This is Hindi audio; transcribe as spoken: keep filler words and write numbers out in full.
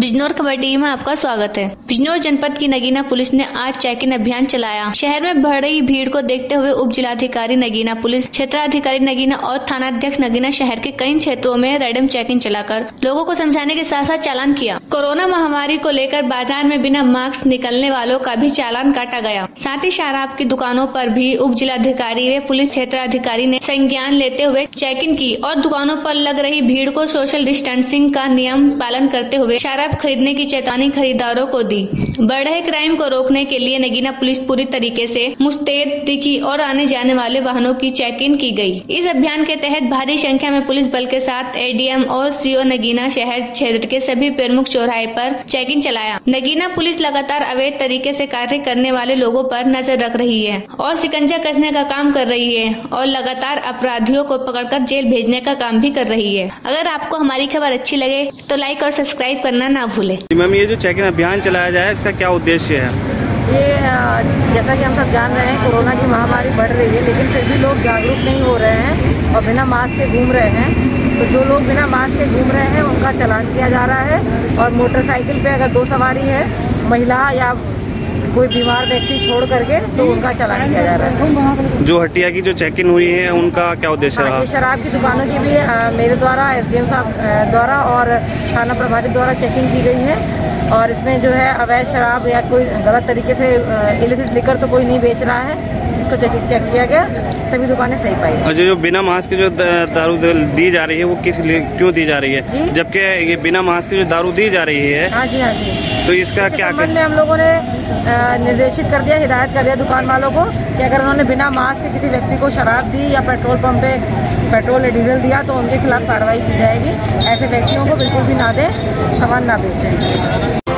बिजनौर खबर टीवी में आपका स्वागत है। बिजनौर जनपद की नगीना पुलिस ने आज चेकिंग अभियान चलाया। शहर में बढ़ रही भीड़ को देखते हुए उप जिलाधिकारी नगीना पुलिस, क्षेत्राधिकारी नगीना और थानाध्यक्ष नगीना शहर के कई क्षेत्रों में रैंडम चेकिंग चलाकर लोगों को समझाने के साथ साथ चालान किया। कोरोना महामारी को लेकर बाजार में बिना मास्क निकलने वालों का भी चालान काटा गया। साथ ही शराब की दुकानों पर भी उप जिलाधिकारी व पुलिस क्षेत्राधिकारी ने संज्ञान लेते हुए चेकिंग की और दुकानों पर लग रही भीड़ को सोशल डिस्टेंसिंग का नियम पालन करते हुए शराब खरीदने की चेतावनी खरीदारों को दी। बढ़ रहे क्राइम को रोकने के लिए नगीना पुलिस पूरी तरीके से मुस्तैद दिखी और आने जाने वाले वाहनों की चेकिंग की गई। इस अभियान के तहत भारी संख्या में पुलिस बल के साथ एडीएम और सीओ नगीना शहर क्षेत्र के सभी प्रमुख चौराहे पर चेकिंग चलाया। नगीना पुलिस लगातार अवैध तरीके से कार्य करने वाले लोगों पर नजर रख रही है और शिकंजा कसने का काम कर रही है और लगातार अपराधियों को पकड़कर जेल भेजने का काम भी कर रही है। अगर आपको हमारी खबर अच्छी लगे तो लाइक और सब्सक्राइब करना ना भूले। मैम, ये जो चेकिंग अभियान चलाया जाए इसका क्या उद्देश्य है? ये जैसा कि हम सब जान रहे हैं, कोरोना की महामारी बढ़ रही है, लेकिन फिर भी लोग जागरूक नहीं हो रहे हैं और बिना मास्क के घूम रहे हैं। तो जो लोग बिना मास्क के घूम रहे हैं उनका चालान किया जा रहा है और मोटरसाइकिल पे अगर दो सवारी है, महिला या कोई बीमार व्यक्ति छोड़ करके, तो उनका चालान किया जा रहा है। जो हटिया की जो चेकिंग हुई है उनका क्या उद्देश्य रहा? ये शराब की दुकानों की भी आ, मेरे द्वारा, एसडीएम साहब द्वारा और थाना प्रभारी द्वारा चेकिंग की गई है और इसमें जो है अवैध शराब या कोई गलत तरीके से इलिसिट लिकर तो कोई नहीं बेच रहा है, इसको चेक चेक किया गया, सभी दुकानें सही पाई। और जो बिना मास्क की जो दारू दी जा रही है वो किस लिए क्यों दी जा रही है, जबकि ये बिना मास्क की जो दारू दी जा रही है? हाँ जी, हाँ जी। तो इसका क्या संबंध में हम लोगों ने निर्देशित कर दिया, हिदायत कर दिया दुकान वालों को कि अगर उन्होंने बिना मास्क के किसी व्यक्ति को शराब दी या पेट्रोल पंप पे पेट्रोल या डीजल दिया तो उनके खिलाफ कार्रवाई की जाएगी। ऐसे व्यक्तियों को बिल्कुल भी ना दें, सामान ना बेचें।